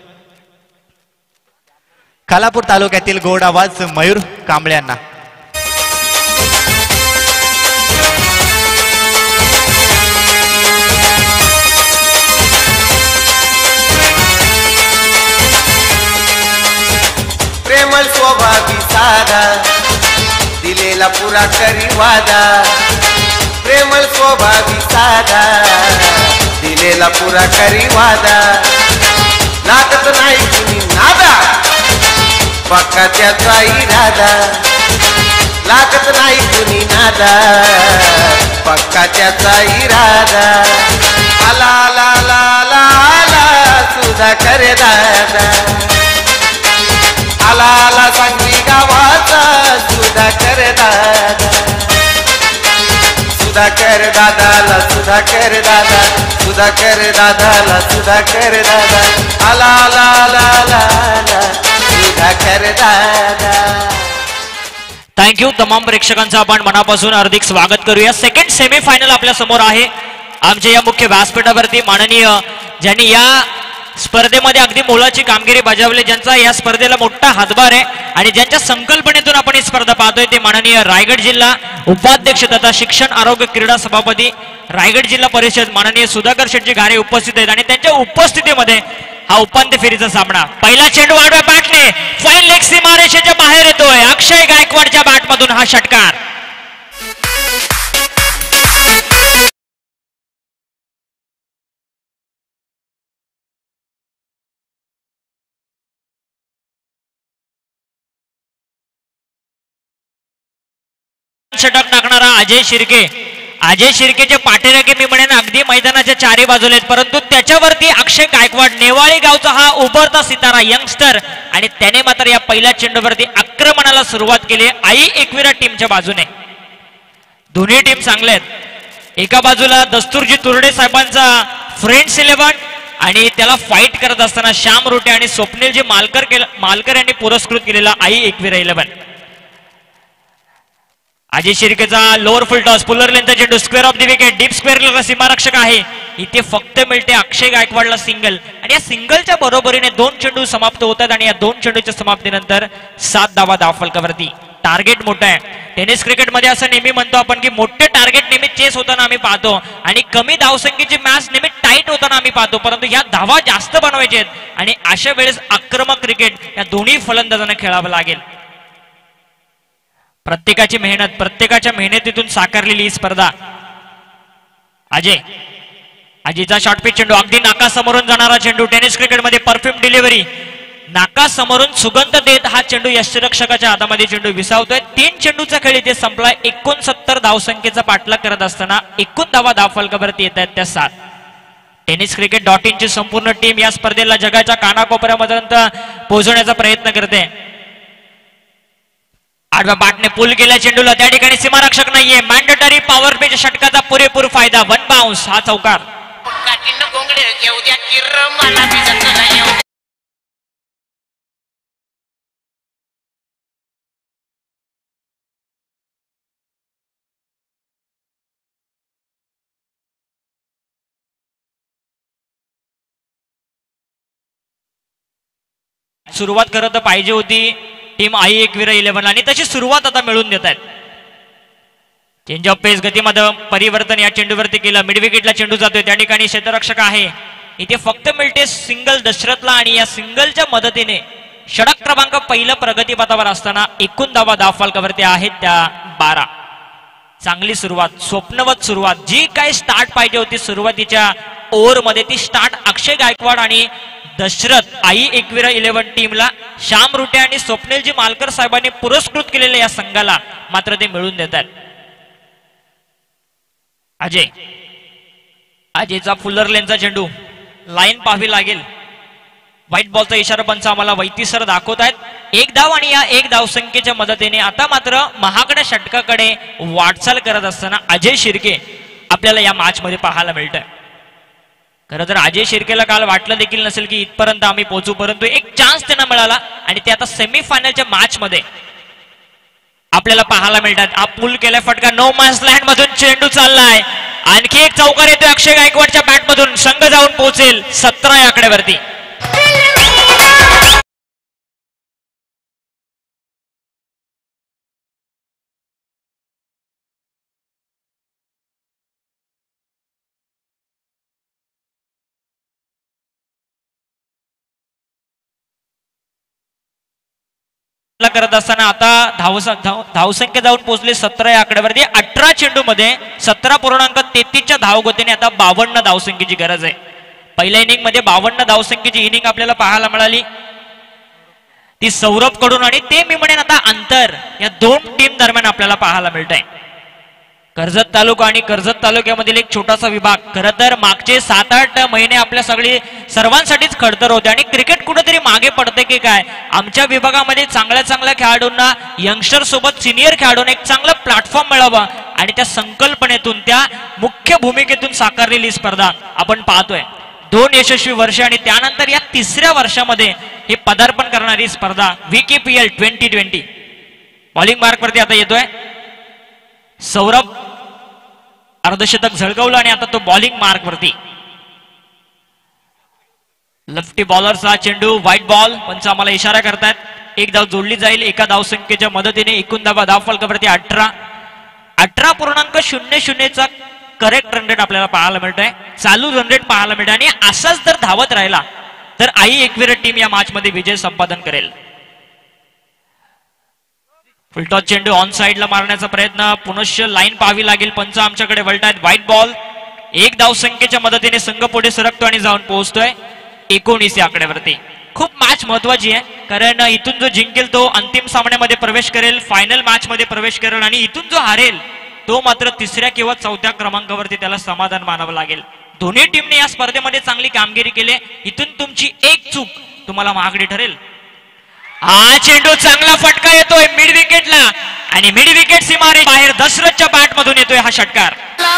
खालापूर तालुक्यातील गोड आवाज मयूर कांबळे यांना. प्रेमळ स्वभावी साधा दिलेला पुरा करी वादा. प्रेमळ स्वभावी साधा दिलेला पुरा करी वादा. लागत नाही कुणी नादा पक्का त्याचा इरादा. लागत नाही कुणी नादा पक्का त्याचा इरादा. आला ला ला ला ला सुधा करे दादा. आला आला सांगवी गावाचा सुधाकर दादा. सुधाकर दादाला सुधाकर दादा. सुधाकर दादाला सुधाकर दादा. आला आला आला आला सुधाकर दादा. थँक्यू. तमाम प्रेक्षकांचं आपण मनापासून हार्दिक स्वागत करूया. सेकंड सेमीफायनल आपल्या समोर आहे. आमच्या या मुख्य व्यासपीठावरती माननीय ज्यांनी या स्पर्धेमध्ये अगदी मोलाची कामगिरी बजावली, ज्यांचा या स्पर्धेला मोठा हातभार आहे आणि ज्यांच्या संकल्पनेतून आपण ही स्पर्धा पाहतोय ते माननीय रायगड जिल्हा उपाध्यक्ष तथा शिक्षण आरोग्य क्रीडा सभापती रायगड जिल्हा परिषद माननीय सुधाकर शेटजी घारे उपस्थित आहेत आणि त्यांच्या उपस्थितीमध्ये हा उपांत्य फेरीचा सामना. पहिला चेंडू आडव्या बॅटने फाईन लेग सीमारेषेच्या बाहेर येतोय. अक्षय गायकवाडच्या बॅटमधून हा षटकार. षटक टाकणारा अजय शिर्के. अजय शिर्केचे पाठीराखे मी म्हणेन अगदी मैदानाच्या चारी बाजूला आहेत, परंतु त्याच्यावरती अक्षय गायकवाड नेवाळी गावचा हा उभरता सितारा यंगस्टर आणि त्याने मात्र या पहिल्या चेंडूवरती आक्रमणाला सुरुवात केली आई एकविरा टीमच्या बाजूने. दोन्ही टीम चांगल्या आहेत. एका बाजूला दस्तूरजी तुर्डे साहेबांचा फ्रेंड्स इलेव्हन आणि त्याला फाईट करत असताना श्याम रोटे आणि स्वप्नीलजी मालकर केला मालकर यांनी पुरस्कृत केलेला आई एकविरा इलेव्हन. अजय शिर्केचा लोअर फुल टॉस पुलर लेनचा चेंडू square of the wicket deep स्क्वेअरला सीमारक्षक आहे. इथे फक्त मिळते अक्षय गायकवाडला सिंगल आणि या सिंगलच्या बरोबरीने दोन चेंडू समाप्त होतात आणि या दोन चेंडूच्या समाप्तीनंतर सात धावा धावफलकावरती. टार्गेट मोठं आहे. टेनिस क्रिकेटमध्ये असं नेहमी म्हणतो आपण की मोठे टार्गेट नेहमी चेस होताना आम्ही पाहतो आणि कमी धावसंख्येची मॅच नेहमी टाईट होताना आम्ही पाहतो, परंतु या धावा जास्त बनवायचे आहेत आणि अशा वेळेस आक्रमक क्रिकेट या दोन्ही फलंदाजांना खेळावं लागेल. प्रत्येकाची मेहनत प्रत्येकाच्या मेहनतीतून साकारलेली ही स्पर्धा. अजय अजयचा शॉर्ट पिच चेंडू अगदी नाकासमोरून जाणारा चेंडू. टेनिस क्रिकेटमध्ये परफ्यूम डिलिव्हरी नाकासमोरून सुगंध देत हा चेंडू यष्टिरक्षकाच्या हातामध्ये चेंडू विसावतोय. तीन चेंडूचा खेळ इथे संपला. एकोणसत्तर धावसंख्येचा पाठलाग करत असताना एकूण धावा धावफलकावरती येत आहेत त्या सात. टेनिस क्रिकेट डॉट इनची संपूर्ण टीम या स्पर्धेला जगाच्या कानाकोपऱ्यापर्यंत पोहोचवण्याचा प्रयत्न करते. आडव्या बॅटने पुल केल्या चेंडूला त्या ठिकाणी सीमारक्षक नाहीये. मॅन्डेटरी पॉवर प्लेच्या षटकाचा पुरेपूर फायदा. वन बाउन्स हा चौकार. सुरुवात करत पाहिजे होती टीम आई एकविरा इलेव्हन आणि तशी सुरुवात आता मिळून देत आहेत. चेंज ऑफ पेस गतीमध्ये परिवर्तन या चेंडूवरती केलं. मिड विकेटला चेंडू जातोय त्या ठिकाणी क्षेत्ररक्षक आहे. इथे फक्त मिळते सिंगल दशरथला आणि या सिंगलच्या मदतीने षटक क्रमांक पहिलं प्रगतीपथावर असताना एकूण धावा धावफलकावरती आहेत त्या बारा. चांगली सुरुवात, स्वप्नवत सुरुवात. जी काय स्टार्ट पाहिजे होती सुरुवातीच्या ओव्हरमध्ये ती स्टार्ट अक्षय गायकवाड आणि दशरथ आई एकविरा इलेव्हन टीमला श्याम रुटे आणि स्वप्नीलजी मालकर साहेबांनी पुरस्कृत केलेल्या या संघाला मात्र ते मिळून देतात. अजय अजयचा फुलर लेनचा चेंडू लाईन पाहावी लागेल. व्हाईट बॉलचा इशारा पंच आम्हाला वैतीसर दाखवत आहेत. एक धाव आणि या एक धाव संख्येच्या मदतीने आता मात्र महागड्या षटकाकडे वाटचाल करत असताना अजय शिर्के आपल्याला या मॅच मध्ये पाहायला मिळतंय. खरं तर अजय शिर्केला काल वाटलं देखील नसेल की इथपर्यंत आम्ही पोहोचू, परंतु एक चान्स त्यांना मिळाला आणि ते आता सेमीफायनलच्या मॅच मध्ये आपल्याला पाहायला मिळतात. हा पूल केला फटका नो मॅच लँड मधून चेंडू चाललाय. आणखी एक चौकार येतोय अक्षय गायकवाडच्या बॅट मधून. संघ जाऊन पोहोचेल सतरा या आकड्यावरती. करत असताना आता धाव धावसंख्या जाऊन पोहोचले सतरा या आकड्यावरती. अठरा चेंडू मध्ये सतरा पूर्णांक तेहतीसच्या धावगतीने आता बावन्न धावसंख्येची गरज आहे. पहिल्या इनिंग मध्ये बावन्न धावसंख्येची इनिंग आपल्याला पाहायला मिळाली ती सौरभ कडून आणि ते मी म्हणेन आता अंतर या दोन टीम दरम्यान आपल्याला पाहायला मिळत आहे. कर्जत तालुका आणि कर्जत तालुक्यामधील एक छोटासा विभाग. खरं तर मागचे सात आठ महिने आपल्या सगळी सर्वांसाठीच खडतर होते आणि क्रिकेट कुठेतरी मागे पडते की काय. आमच्या विभागामध्ये चांगल्या चांगल्या खेळाडूंना यंगस्टर सोबत सिनियर खेळाडूंना एक चांगला प्लॅटफॉर्म मिळावा आणि त्या संकल्पनेतून त्या मुख्य भूमिकेतून साकारलेली स्पर्धा आपण पाहतोय. दोन यशस्वी वर्ष आणि त्यानंतर या तिसऱ्या वर्षामध्ये हे पदार्पण करणारी स्पर्धा V K P L twenty twenty. Bowling mark वरती आता येतोय सौरभ. अर्धशतक झळकवलं आणि आता तो बॉलिंग मार्क वरती. लेफ्टी बॉलरचा चेंडू व्हाईट बॉल. पंच आम्हाला इशारा करतायत. एक धाव जोडली जाईल एका धावसंख्येच्या मदतीने. एकूण धावा धाव फलकावरती अठरा अठरा पूर्णांक शून्य शून्यचा करेक्ट रन रेट आपल्याला पाहायला मिळतोय. चालू रन रेट पाहायला मिळतोय आणि असाच जर धावत राहिला तर आई एकविरा टीम या मॅच मध्ये विजय संपादन करेल. फुलटॉस चेंडू ऑन साइडला मारण्याचा प्रयत्न. पुनश्च लाईन पाहावी लागेल. पंच आमच्याकडे वळतायत. White ball. एक धावसंख्येच्या मदतीने संघ पुढे सरकतो आणि जाऊन पोहोचतोय एकोणीस या आकड्यावरती. खूप मॅच महत्वाची आहे कारण इथून जो जिंकेल तो अंतिम सामन्यामध्ये प्रवेश करेल, फायनल मॅच मध्ये प्रवेश करेल आणि इथून जो हारेल तो मात्र तिसऱ्या किंवा चौथ्या क्रमांकावरती त्याला समाधान मानावं लागेल. दोन्ही टीमने या स्पर्धेमध्ये चांगली कामगिरी केली. इथून तुमची एक चूक तुम्हाला महागडी ठरेल. हा चेंडू चांगला फटका येतोय मिड विकेटला आणि मिड विकेट सीमारे बाहेर दशरथच्या बॅट मधून येतोय हा षटकार.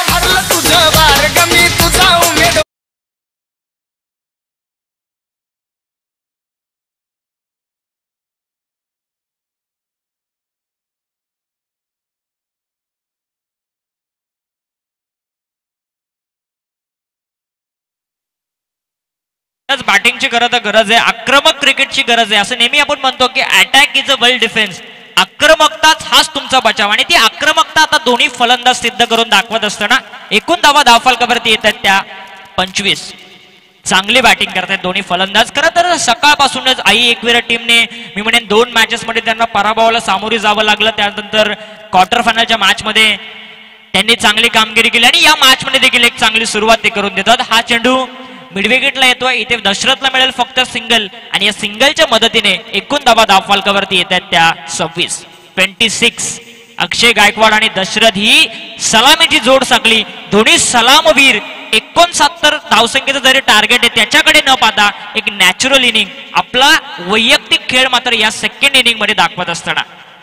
बॅटिंगची गरज गरज आहे. आक्रमक क्रिकेटची गरज आहे. असं नेहमी आपण म्हणतो की attack is a well defence. आक्रमकताच हाच तुमचा बचाव आणि ती आक्रमकता आता दोन्ही फलंदाज सिद्ध करून दाखवत असताना एकूण धावा धाव फलकावरती येतात त्या पंचवीस. चांगली बॅटिंग करतात दोन्ही फलंदाज. खरं तर सकाळपासूनच आई एकविरा टीमने मी म्हणेन दोन मॅचेस मध्ये त्यांना पराभवाला सामोरे जावं लागलं. त्यानंतर क्वार्टर फायनलच्या मॅच मध्ये त्यांनी चांगली कामगिरी केली आणि या मॅच मध्ये देखील एक चांगली सुरुवात ते करून देतात. हा चेंडू मिडविकेटला येतोय. इथे दशरथला मिळेल फक्त सिंगल आणि या सिंगलच्या मदतीने एकूण धावा धाव फलकावरती येतात त्या सव्वीस. Twenty six. अक्षय गायकवाड आणि दशरथ ही सलामीची जोड साकली. दोन्ही सलामवीर. एकोणसत्तर धावसंख्येचं जरी टार्गेट आहे त्याच्याकडे न पाहता एक नॅचरल इनिंग आपला वैयक्तिक खेळ मात्र या सेकंड इनिंग मध्ये दाखवत असताना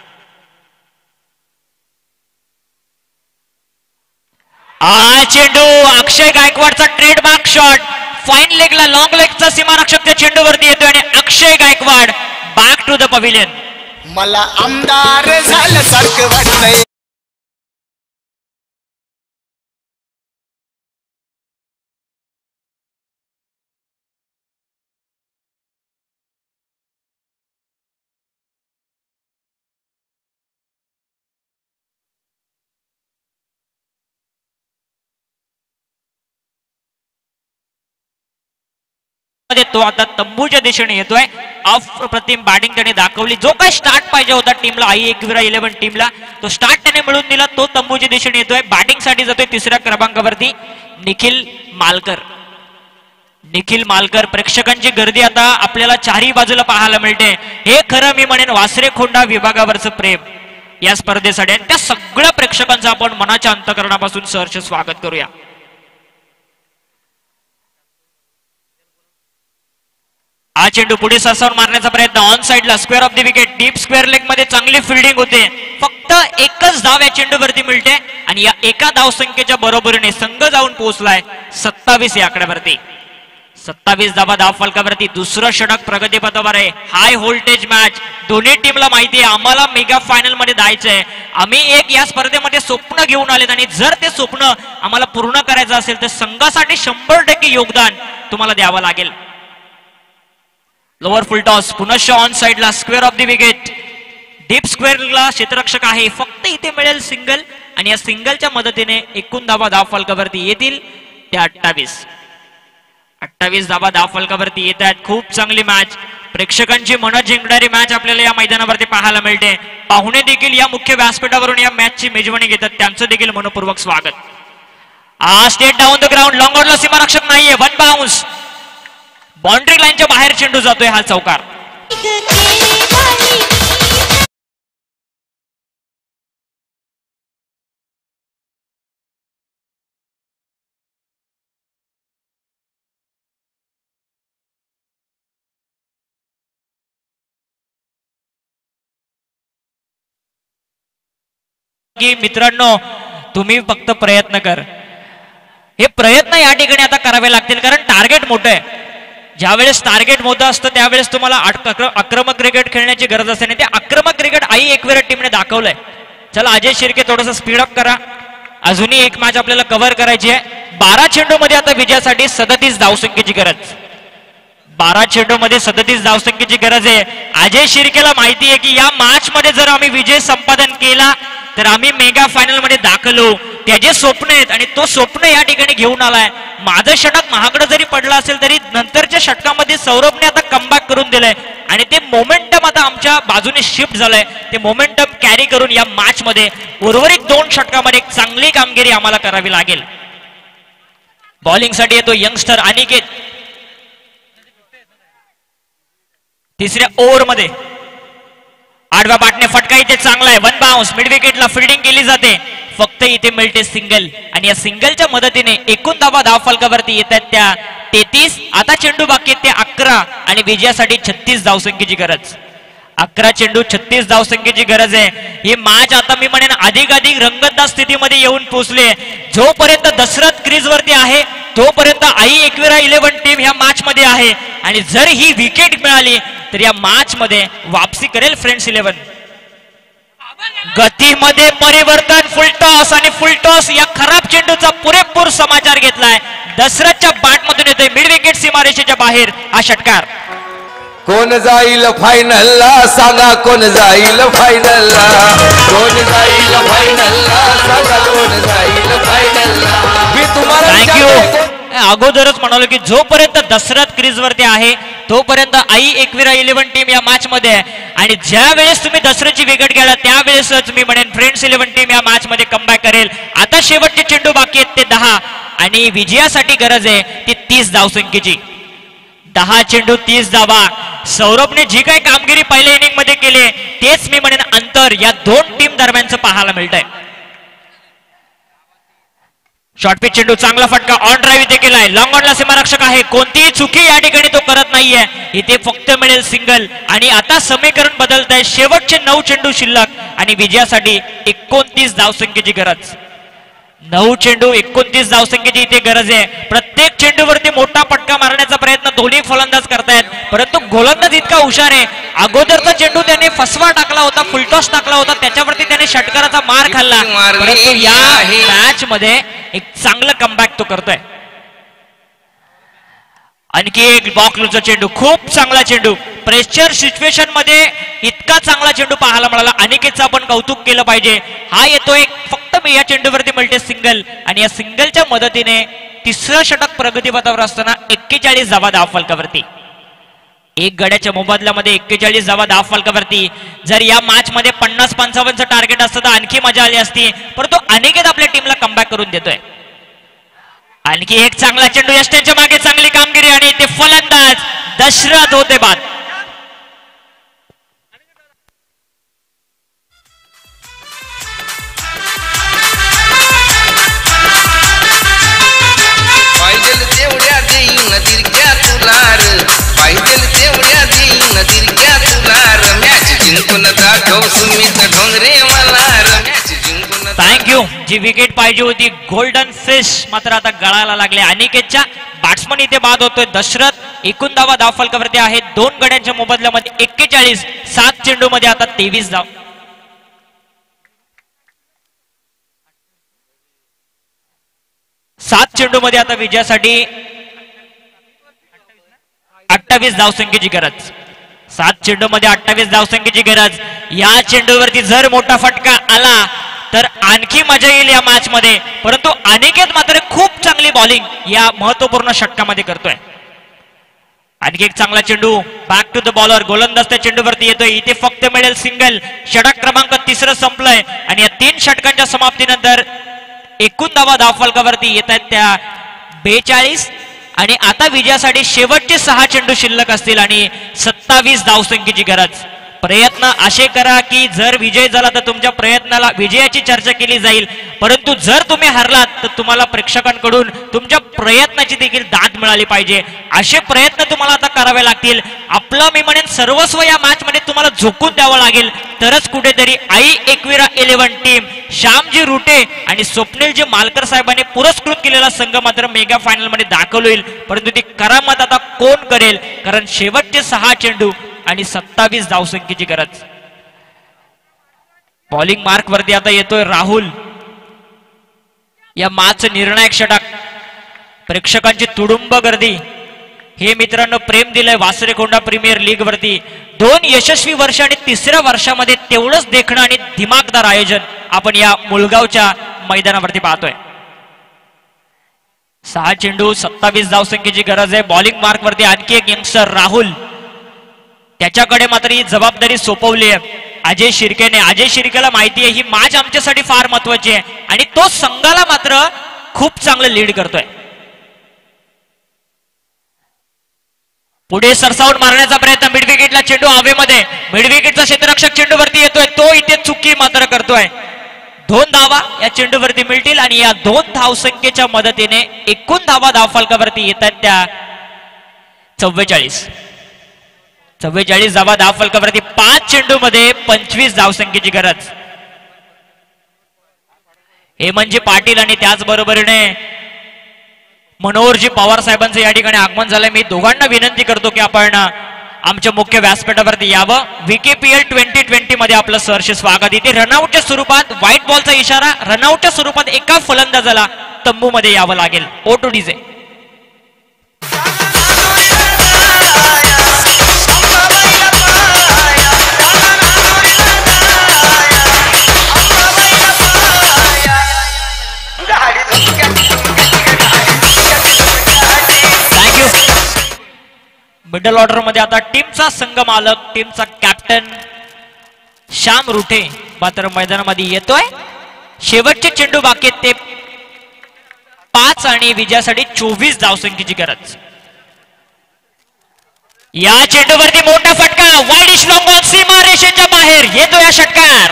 हा चेंडू अक्षय गायकवाडचा ट्रेडमार्क शॉट. फाईन लेगला लॉंग लेगचा सीमारक्षक त्या चेंडूवरती येतोय आणि Akshay Gaikwad back to the pavilion. मला आमदार झालं सारखं वाटतंय. तो आता तंबूच्या दिशेने येतोय. अप्रतिम बॅटिंग त्याने दाखवली. जो काय स्टार्ट पाहिजे होता टीमला आई एकविरा इलेव्हन टीमला तो स्टार्ट त्याने मिळून दिला. तो तंबूच्या दिशेने येतोय. बॅटिंग साठी जातोय तिसऱ्या क्रमांकावरती निखिल मालकर. निखिल मालकर. प्रेक्षकांची गर्दी आता आपल्याला चारही बाजूला पाहायला मिळते. हे खरं मी म्हणेन वासरे खोंडा विभागावरचं प्रेम या स्पर्धेसाठी आणि त्या सगळ्या प्रेक्षकांचं आपण मनाच्या अंतकरणापासून सहर्ष स्वागत करूया. हा चेंडू पुढे सरसावून मारण्याचा प्रयत्न. ऑन साइडला square of the wicket. Deep square leg मध्ये चांगली फिल्डिंग होते. फक्त एकच धाव या चेंडूवरती मिळते आणि या एका धावसंख्येच्या बरोबरीने संघ जाऊन पोहोचलाय सत्तावीस या आकड्यावरती. सत्तावीस धावा धाव फलकावरती. दुसरं षटक प्रगतीपथावर आहे. High voltage match. दोन्ही टीमला माहिती आहे आम्हाला मेगा फायनल मध्ये जायचंय. आम्ही एक या स्पर्धेमध्ये स्वप्न घेऊन आलेत आणि जर ते स्वप्न आम्हाला पूर्ण करायचं असेल तर संघासाठी शंभर टक्के योगदान तुम्हाला द्यावं लागेल. Lower full toss. पुनश्च ऑन साइडला square of the wicket. Deep स्क्वेअरला क्षेत्ररक्षक आहे. फक्त इथे मिळेल सिंगल आणि या सिंगलच्या मदतीने एकूण धावा धाव फलकावरती येतील त्या अठ्ठावीस. अठ्ठावीस धावा धाव फलकावरती येत आहेत. खूप चांगली मॅच. प्रेक्षकांची मनं जिंकणारी मॅच आपल्याला या मैदानावरती पाहायला मिळते. पाहुणे देखील या मुख्य व्यासपीठावरून या मॅचची मेजवानी घेतात. त्यांचं देखील मनपूर्वक स्वागत. हा straight down the ground. Long ऑनला सीमारक्षक नाहीये. One bounce. बाउंड्री लाईनच्या बाहेर चेंडू जातोय हा चौकार. मित्रांनो तुम्ही फक्त प्रयत्न कर. हे प्रयत्न या ठिकाणी आता करावे लागतील कारण टार्गेट मोठं आहे. ज्यावेळेस टार्गेट मोठं असतं त्यावेळेस तुम्हाला आक्रमक क्रिकेट खेळण्याची गरज असते. नाही ते आक्रमक क्रिकेट आई एकविरा टीमने दाखवलंय. चला अजय शिर्के थोडंसं स्पीडअप करा. अजूनही एक मॅच आपल्याला कव्हर करायची आहे. बारा चेंडू मध्ये आता विजयासाठी सदतीस धावसंख्येची गरज. बारा चेंडू मध्ये सदतीस धावसंख्येची गरज आहे. अजय शिर्केला माहिती आहे की या मॅच मध्ये जर आम्ही विजय संपादन केला तर आम्ही मेगा फायनल मध्ये दाखल होऊ. त्याचे स्वप्न आहेत आणि तो स्वप्न या ठिकाणी घेऊन आलाय. माझं षटक महागडं जरी पडलं असेल तरी नंतरच्या षटकामध्ये सौरभने आता कमबॅक करून दिलंय आणि ते मोमेंटम आता आमच्या बाजूने शिफ्ट झालंय. ते मोमेंटम कॅरी करून या मॅच मध्ये उर्वरित दोन षटकामध्ये एक चांगली कामगिरी आम्हाला करावी लागेल. बॉलिंग साठी येतो यंगस्टर अनिकेत. तिसऱ्या ओव्हर मध्ये आडव्या बाटने फटका इथे चांगला आहे. वन बाउन्स मिड विकेटला फिल्डिंग केली जाते. फक्त इथे मिळते सिंगल आणि या सिंगलच्या मदतीने एकूण धावा धाव फलकावरती येतात त्या तेहतीस. आता चेंडू बाकी आहेत ते अकरा आणि विजयासाठी छत्तीस धावसंख्येची गरज. अकरा चेंडू छत्तीस धावसंख्येची गरज आहे. ही मॅच आता मी म्हणेन अधिक अधिक रंगतदार स्थितीमध्ये येऊन पोहोचले. जोपर्यंत दशरथ क्रीज वरती आहे तोपर्यंत आई एकविरा इलेव्हन टीम ह्या मॅच मध्ये आहे आणि जर ही विकेट मिळाली तर या मॅच मध्ये वापसी करेल फ्रेंड्स इलेव्हन. गतीमध्ये परिवर्तन, फुलटॉस आणि फुलटॉस या खराब चेंडूचा पुरेपूर समाचार घेतलाय. दशरथच्या बॅटमधून येतोय मिड विकेट सीमारेषेच्या बाहेर हा षटकार. कोण जाईल फायनलला सांगा, कोण जाईल फायनलला, कोण जाईल फायनलला सांगा, कोण जाईल फायनलला. मी तुम्हाला थँक्यू. अगोदरच म्हणालो की जोपर्यंत दशरथ क्रीज वरती आहे तोपर्यंत आई एकविरा इलेव्हन टीम या मॅच मध्ये आहे आणि ज्या वेळेस तुम्ही दसऱ्याची विकेट घ्याल त्यावेळेसच मी म्हणेन फ्रेंड्स इलेव्हन टीम या मॅच मध्ये कमबॅक करेल. आता शेवटचे चेंडू बाकी आहेत ते दहा आणि विजयासाठी गरज आहे ती तीस धावसंख्येची. दहा चेंडू तीस धावा. सौरभने जी काही कामगिरी पहिल्या इनिंग मध्ये केली तेच मी म्हणेन अंतर या दोन टीम दरम्यानचं पाहायला मिळतंय. शॉर्ट पिच चेंडू चांगला फटका ऑन ड्राईव्ह इथे केलाय. लॉंग ऑनला सीमारक्षक आहे. कोणतीही चुकी या ठिकाणी तो करत नाहीये. इथे फक्त मिळेल सिंगल आणि आता समीकरण बदलत आहे. शेवटचे नऊ चेंडू शिल्लक आणि विजयासाठी एकोणतीस धावसंख्येची गरज. नऊ चेंडू एकोणतीस धावसंख्येची इथे गरज आहे. प्रत्येक चेंडूवरती मोठा फटका मारण्याचा प्रयत्न दोन्ही फलंदाज करतायत परंतु गोलंदाज इतका हुशार आहे. अगोदरचा चेंडू त्याने फसवा टाकला होता, फुलटॉस टाकला होता, त्याच्यावरती त्याने षटकाराचा मार खाल्ला परंतु या मॅच मध्ये एक चांगलं कमबॅक तो करतोय. आणखी एक बॉक्लचा चेंडू, खूप चांगला चेंडू. प्रेशर सिच्युएशन मध्ये इतका चांगला चेंडू पाहायला मिळाला. अनिकेतचं आपण कौतुक केलं पाहिजे. हा येतोय फक्त मी या चेंडूवरती मिळते सिंगल आणि या सिंगलच्या मदतीने तिसरं षटक प्रगतीपथावर असताना एक्केचाळीस धावा धाव फलकावरती. एक गड्याच्या मोबदल्यामध्ये एक्केचाळीस धावा धाव फलकावरती. जर या मॅच मध्ये पन्नास पंचावन्नचं टार्गेट असतं तर आणखी मजा आली असती परंतु अनिकेत आपल्या टीमला कमबॅक करून देतोय. आणखी एक चांगला चेंडू. यष्टेंच्या मागे चांगली कामगिरी आणि ते फलंदाज दशरथ होते बाद. पाहिजेल तेवढ्या देईन तिरक्या तुलार, पाहिजेल तेवढ्या देईन तिरक्या तुलार. मॅच जिंकून दाखव सुमित ढोंगरे मला, मॅच जिंकून. थँक्यू. जी विकेट पाहिजे होती गोल्डन फिश मात्र आता गळायला लागले. अनिकेतच्या बॅट्समन इथे बाद होतोय. दशरथ एकूण धावा धाव फलकावरती आहेत. दोन गड्यांच्या मोबदल्यामध्ये एक्केचाळीस. सात चेंडू मध्ये आता तेवीस धाव. सात चेंडू मध्ये आता विजयासाठी अठ्ठावीस धावसंख्येची गरज. सात चेंडू मध्ये अठ्ठावीस धावसंख्येची गरज. या चेंडूवरती जर मोठा फटका आला तर आणखी मजा येईल या मॅच मध्ये परंतु अनिकेत मात्र खूप चांगली बॉलिंग या महत्वपूर्ण षटकामध्ये करतोय. आणखी एक चांगला चेंडू बॅक टू द बॉलर. गोलंदाज त्या चेंडूवरती येतोय. इथे फक्त मिळेल सिंगल. षटक क्रमांक तिसरं संपलंय आणि या तीन षटकांच्या समाप्तीनंतर एकूण धावा धाव फलकावरती येत आहेत त्या बेचाळीस आणि आता विजयासाठी शेवटचे सहा चेंडू शिल्लक असतील आणि सत्तावीस धावसंख्येची गरज. प्रयत्न असे करा की जर विजय झाला तर तुमच्या प्रयत्नाला विजयाची चर्चा केली जाईल परंतु जर तुम्ही हरलात तर तुम्हाला प्रेक्षकांकडून तुमच्या प्रयत्नाची देखील दाद मिळाली पाहिजे. असे प्रयत्न तुम्हाला आता करावे लागतील. आपलं मी म्हणेन सर्वस्व या मॅच मध्ये तुम्हाला झोकून द्यावं लागेल तरच कुठेतरी आई एकविरा इलेव्हन टीम, श्यामजी रुटे आणि स्वप्नीलजी मालकर साहेबांनी पुरस्कृत केलेला संघ मात्र मेगा फायनल मध्ये दाखल होईल परंतु ती करामत आता कोण करेल कारण शेवटचे सहा चेंडू आणि सत्तावीस धावसंख्येची गरज. बॉलिंग मार्क वरती आता येतोय राहुल. या मॅच निर्णायक षटक. प्रेक्षकांची तुडुंब गर्दी हे मित्रांनो प्रेम दिलंय वासरेकोंडा प्रीमियर लीग वरती. दोन यशस्वी वर्ष आणि तिसऱ्या वर्षामध्ये तेवढंच देखणं आणि दिमागदार आयोजन आपण या मुळगावच्या मैदानावरती पाहतोय. सहा चेंडू सत्तावीस धावसंख्येची गरज आहे. बॉलिंग मार्क वरती आणखी एक यंगस्टर राहुल, त्याच्याकडे मात्र ही जबाबदारी सोपवली आहे अजय शिर्केने. अजय शिर्केला माहिती आहे ही मॅच आमच्यासाठी फार महत्वाची आहे आणि तो संघाला मात्र खूप चांगलं लीड करतोय. पुढे सरसावून मारण्याचा प्रयत्न, मिडविकेटला चेंडू हवेमध्ये, मिडविकेटचा क्षेत्ररक्षक चेंडूवरती येतोय, तो इथे चुकी मात्र करतोय. दोन धावा या चेंडूवरती मिळतील आणि या दोन धावसंख्येच्या मदतीने एकूण धावा धावफलकावरती येतात त्या चव्वेचाळीस चव्वेचाळीस धावा धावफलकावरती. पाच चेंडू मध्ये पंचवीस धावसंख्येची गरज. हे म्हणजे पाटील आणि त्याचबरोबरीने मनोहरजी पवार साहेबांचं या ठिकाणी आगमन झालंय. मी दोघांना विनंती करतो की आपण आमच्या मुख्य व्यासपीठावरती यावं. व्हीकेपीएल ट्वेंटी ट्वेंटी मध्ये आपलं सहर्ष स्वागत. इथे रनआउटच्या स्वरूपात व्हाईट बॉलचा इशारा, रनआउटच्या स्वरूपात एका फलंदाजाला तंबूमध्ये यावं लागेल. ओ टू डीजे. मिडल ऑर्डर मध्ये आता टीमचा संघ मालक, टीमचा कॅप्टन श्याम रुठे मात्र मैदानामध्ये येतोय. शेवटचे चेंडू बाकी ते पाच आणि विजयासाठी चोवीस धावसंख्येची गरज. या चेंडूवरती मोठा फटका, वाईडिश लॉंग बॉल सीमा रेषेच्या बाहेर येतो या षटकार.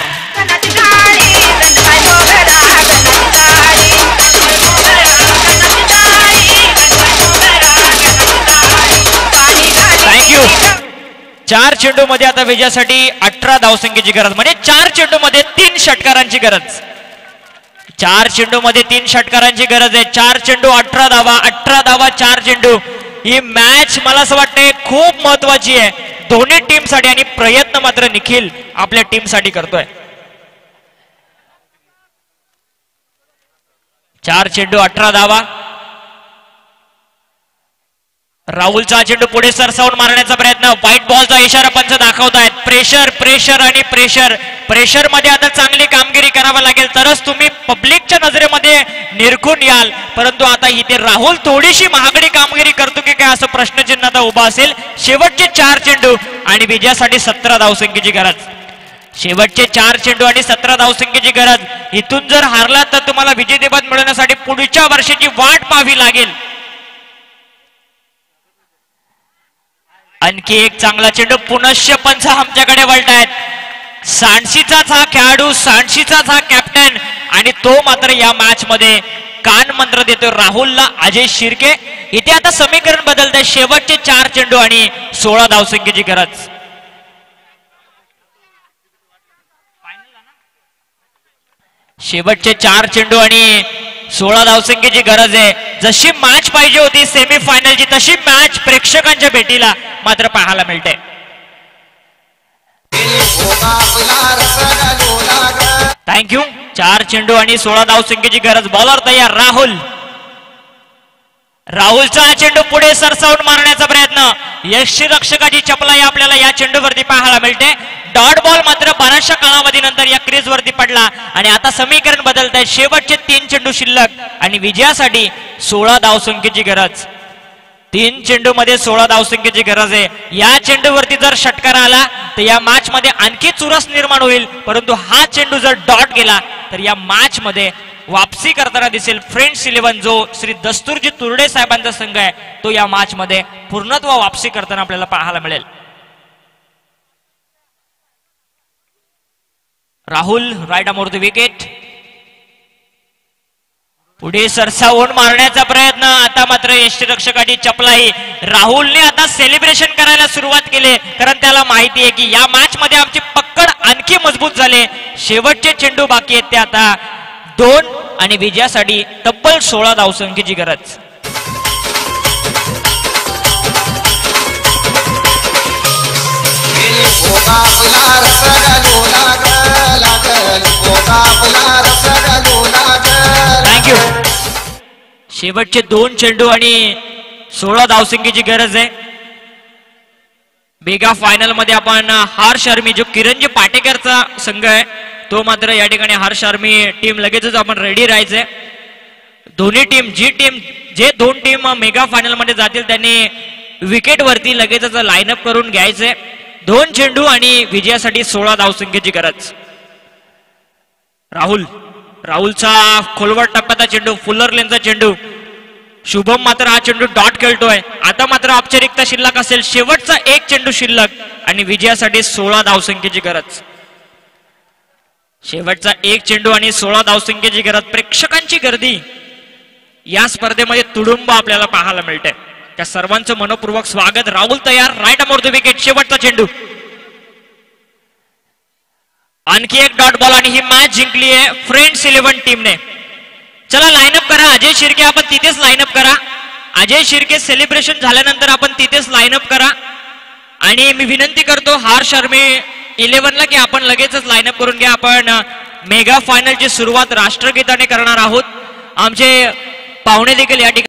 थँक्यू. चार चेंडू मध्ये आता विजयासाठी अठरा धावसंख्येची गरज, म्हणजे चार चेंडू मध्ये तीन षटकारांची गरज. चार चेंडू मध्ये तीन षटकारांची गरज आहे. चार चेंडू अठरा धावा, अठरा धावा चार चेंडू. ही मॅच मला असं वाटतंय खूप महत्वाची आहे दोन्ही टीमसाठी आणि प्रयत्न मात्र निखिल आपल्या टीमसाठी करतोय. चार चेंडू अठरा धावा. राहुलचा चेंडू पुढे सरसावून मारण्याचा प्रयत्न, व्हाईट बॉलचा इशारा पंच दाखवतायत. प्रेशर प्रेशर आणि प्रेशर. प्रेशर मध्ये आता चांगली कामगिरी करावी लागेल तरच तुम्ही पब्लिकच्या नजरेमध्ये निरखून याल. परंतु आता इथे राहुल थोडीशी महागडी कामगिरी करतो की काय असं प्रश्नचिन्ह आता उभा असेल. शेवटचे चार चेंडू आणि विजयासाठी सतरा धावसंख्येची गरज. शेवटचे चार चेंडू आणि सतरा धावसंख्येची गरज. इथून जर हारला तर तुम्हाला विजेतेपद मिळवण्यासाठी पुढच्या वर्षाची वाट पाहावी लागेल. आणखी एक चांगला चेंडू, पुनश्च पंच आमच्याकडे वळतायत. सांडशीचाच हा खेळाडू, सांडशीचाच हा कॅप्टन आणि तो मात्र या मॅच मध्ये कान मंत्र देतो राहुलला. अजय शिर्के इथे आता समीकरण बदलत आहे. शेवटचे चार चेंडू आणि सोळा धावसंख्येची गरज. शेवटचे चार चेंडू आणि सोळा धावसंख्येची गरज आहे. जशी मॅच पाहिजे होती सेमीफायनलची तशी मॅच प्रेक्षकांच्या भेटीला मात्र पाहायला मिळते. थँक्यू. चार चेंडू आणि सोळा धावसंख्येची गरज. बॉलर तयार राहुल. राहुलचा चेंडू पुढे सरसावून मारण्याचा प्रयत्न. यष्टीरक्षकाची चपलाई आपल्याला या चेंडूवरती पाहायला मिळते. डॉट बॉल मात्र बऱ्याचशा कालावधीनंतर या क्रीज वरती पडला आणि आता समीकरण बदलत आहे. शेवटचे तीन चेंडू शिल्लक आणि विजयासाठी सोळा धावसंख्येची गरज. तीन चेंडू मध्ये सोळा धावसंख्येची गरज आहे. या चेंडूवरती जर षटकार आला तर या मॅच मध्ये आणखी चुरस निर्माण होईल. परंतु हा चेंडू जर डॉट गेला तर या मॅच मध्ये वापसी करताना दिसेल फ्रेंड्स इलेव्हन जो श्री दस्तूरजी तुर्डे साहेबांचा संघ आहे तो या मॅच मध्ये पूर्णत्व वापसी करताना आपल्याला पाहायला मिळेल. Rahul right arm over the wicket. पुढे सरसावून मारण्याचा प्रयत्न. आता मात्र यष्टीरक्षकाची चपलाई. राहुलने आता सेलिब्रेशन करायला सुरुवात केली कारण त्याला माहिती आहे की या मॅच मध्ये आमची पकड आणखी मजबूत झाले. शेवटचे चेंडू बाकी आहेत ते आता दोन आणि विजयासाठी तब्बल सोळा धावसंख्येची गरज. थँक्यू. शेवटचे दोन चेंडू आणि सोळा धावसंख्येची गरज आहे. मेगा फायनल मध्ये आपण हर्ष आर्मी जो किरणजी पाटेकरचा संघ आहे तो मात्र या ठिकाणी हर्ष आर्मी टीम लगेचच आपण रेडी राहायचंय. दोन्ही टीम जी टीम जे दोन टीम मेगा फायनल मध्ये जातील त्यांनी विकेट वरती लगेचच लाईनअप करून घ्यायचंय. दोन चेंडू आणि विजयासाठी सोळा धावसंख्येची गरज. राहुल राहुलचा खोलवर टप्प्याचा चेंडू फुल्लर लेनचा चेंडू. शुभम मात्र हा चेंडू डॉट खेळतोय. आता मात्र औपचारिकता शिल्लक असेल. शेवटचा एक चेंडू शिल्लक आणि विजयासाठी सोळा धावसंख्येची गरज. शेवटचा एक चेंडू आणि सोळा धावसंख्येची गरज. प्रेक्षकांची गर्दी या स्पर्धेमध्ये तुडुंब आपल्याला पाहायला मिळते. त्या सर्वांचं मनपूर्वक स्वागत. राहुल तयार. Right arm over the wicket. शेवटचा चेंडू. आणखी एक डॉट बॉल आणि ही मॅच जिंकली आहे फ्रेंड्स इलेव्हन टीमने. चला लाईनअप करा. अजय शिर्के आपण तिथेच लाईनअप करा. अजय शिर्के सेलिब्रेशन झाल्यानंतर आपण तिथेच लाईनअप करा. आणि मी विनंती करतो हर्ष आर्मी इलेव्हनला की आपण लगेचच लाईनअप करून घ्या. आपण मेगा फायनलची सुरुवात राष्ट्रगीताने करणार आहोत. आमचे पाहुणे देखील या ठिकाणी